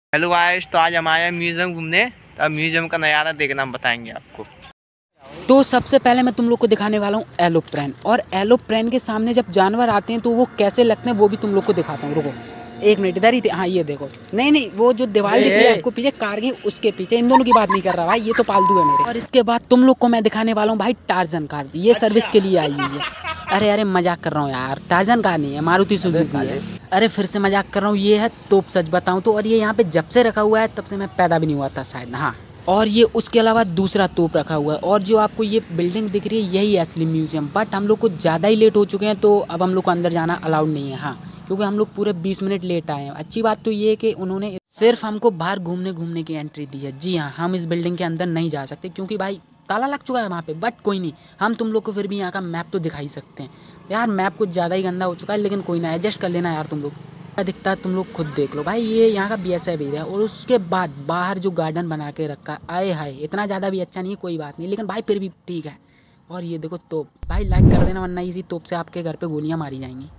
Hello guys, तो आज हम आए हैं म्यूजियम घूमने। तो अब म्यूजियम का नज़ारा देखना हम बताएंगे आपको। तो सबसे पहले मैं तुम लोग को दिखाने वाला हूँ एलोप्रेन। और एलोप्रेन के सामने जब जानवर आते हैं तो वो कैसे लगते हैं वो भी तुम लोग को दिखाता हूँ। रुको एक मिनट, इधर ही थे। हाँ ये देखो, नहीं वो जो दीवार दिख रही है आपको पीछे कारगिल, उसके पीछे। इन दोनों की बात नहीं कर रहा भाई, ये तो पालतू है मेरे। और इसके बाद तुम लोग को मैं दिखाने वाला हूँ भाई टार्जन कार। ये सर्विस के लिए आई हुई है। अरे मजाक कर रहा हूँ यार, टार्जन कार नहीं है, मारुति सुजुकी है। अरे फिर से मजाक कर रहा हूँ, ये है तोप, सच बताऊँ तो। और ये यहाँ पे जब से रखा हुआ है तब से मैं पैदा भी नहीं हुआ था शायद। हाँ, और ये उसके अलावा दूसरा तोप रखा हुआ है। और जो आपको ये बिल्डिंग दिख रही है यही असली म्यूजियम। बट हम लोग को ज़्यादा ही लेट हो चुके हैं तो अब हम लोग को अंदर जाना अलाउड नहीं है। हाँ, क्योंकि हम लोग पूरे 20 मिनट लेट आए हैं। अच्छी बात तो ये है कि उन्होंने सिर्फ हमको बाहर घूमने की एंट्री दी है। जी हाँ, हम इस बिल्डिंग के अंदर नहीं जा सकते क्योंकि भाई ताला लग चुका है वहाँ पे। बट कोई नहीं, हम तुम लोग को फिर भी यहाँ का मैप तो दिखा ही सकते हैं। यार मैप कुछ ज़्यादा ही गंदा हो चुका है, लेकिन कोई ना, एडजस्ट कर लेना यार तुम लोग। दिखता है तुम लोग खुद देख लो भाई, ये यहाँ का BSF एरिया है। और उसके बाद बाहर जो गार्डन बना के रखा, आए हाय, इतना ज़्यादा भी अच्छा नहीं है, कोई बात नहीं, लेकिन भाई फिर भी ठीक है। और ये देखो तोप, भाई लाइक कर देना वरना इसी तोप से आपके घर पे गोलियाँ मारी जाएंगी।